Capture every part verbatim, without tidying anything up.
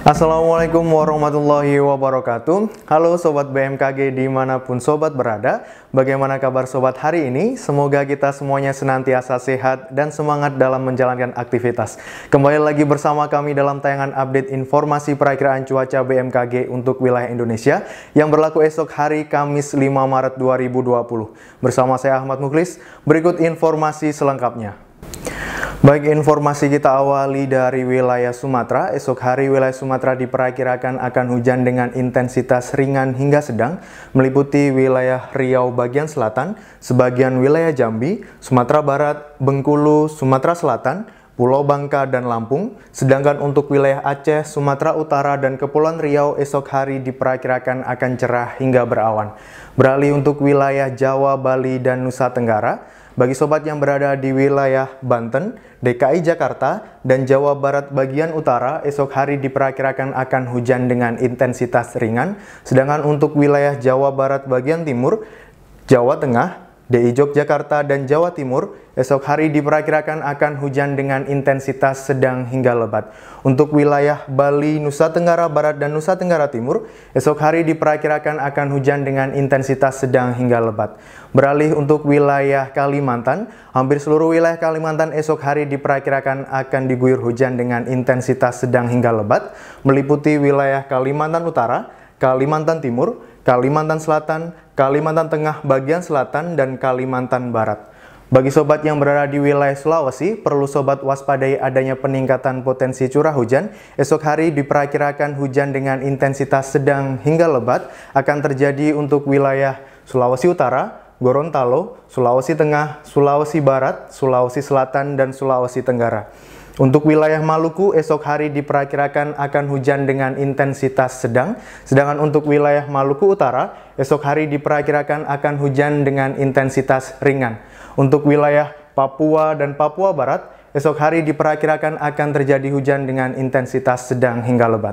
Assalamualaikum warahmatullahi wabarakatuh. Halo Sobat B M K G dimanapun Sobat berada. Bagaimana kabar Sobat hari ini? Semoga kita semuanya senantiasa sehat dan semangat dalam menjalankan aktivitas. Kembali lagi bersama kami dalam tayangan update informasi perakiraan cuaca B M K G untuk wilayah Indonesia yang berlaku esok hari Kamis lima Maret dua ribu dua puluh. Bersama saya Ahmad Mukhlis, berikut informasi selengkapnya. Baik, informasi kita awali dari wilayah Sumatera. Esok hari wilayah Sumatera diperkirakan akan hujan dengan intensitas ringan hingga sedang, meliputi wilayah Riau bagian selatan, sebagian wilayah Jambi, Sumatera Barat, Bengkulu, Sumatera Selatan, Pulau Bangka, dan Lampung. Sedangkan untuk wilayah Aceh, Sumatera Utara, dan Kepulauan Riau esok hari diperkirakan akan cerah hingga berawan. Beralih untuk wilayah Jawa, Bali, dan Nusa Tenggara. Bagi sobat yang berada di wilayah Banten, D K I Jakarta, dan Jawa Barat bagian utara, esok hari diperkirakan akan hujan dengan intensitas ringan. Sedangkan untuk wilayah Jawa Barat bagian timur, Jawa Tengah, D I Yogyakarta, dan Jawa Timur, esok hari diperkirakan akan hujan dengan intensitas sedang hingga lebat. Untuk wilayah Bali, Nusa Tenggara Barat, dan Nusa Tenggara Timur, esok hari diperkirakan akan hujan dengan intensitas sedang hingga lebat. Beralih untuk wilayah Kalimantan, hampir seluruh wilayah Kalimantan esok hari diperkirakan akan diguyur hujan dengan intensitas sedang hingga lebat, meliputi wilayah Kalimantan Utara, Kalimantan Timur, Kalimantan Selatan, Kalimantan Tengah bagian selatan, dan Kalimantan Barat. Bagi sobat yang berada di wilayah Sulawesi, perlu sobat waspadai adanya peningkatan potensi curah hujan. Esok hari diperkirakan hujan dengan intensitas sedang hingga lebat akan terjadi untuk wilayah Sulawesi Utara, Gorontalo, Sulawesi Tengah, Sulawesi Barat, Sulawesi Selatan, dan Sulawesi Tenggara. Untuk wilayah Maluku, esok hari diperkirakan akan hujan dengan intensitas sedang. Sedangkan untuk wilayah Maluku Utara, esok hari diperkirakan akan hujan dengan intensitas ringan. Untuk wilayah Papua dan Papua Barat, esok hari diperkirakan akan terjadi hujan dengan intensitas sedang hingga lebat.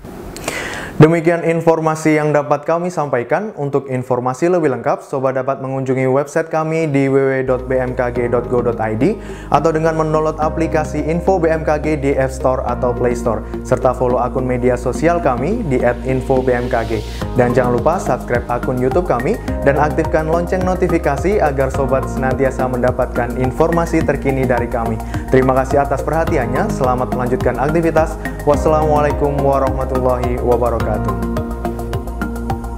Demikian informasi yang dapat kami sampaikan. Untuk informasi lebih lengkap, sobat dapat mengunjungi website kami di w w w titik b m k g titik go titik i d atau dengan mendownload aplikasi Info B M K G di App Store atau Play Store, serta follow akun media sosial kami di et info b m k g. Dan jangan lupa subscribe akun YouTube kami dan aktifkan lonceng notifikasi agar sobat senantiasa mendapatkan informasi terkini dari kami. Terima kasih atas perhatiannya. Selamat melanjutkan aktivitas. Wassalamualaikum warahmatullahi wabarakatuh.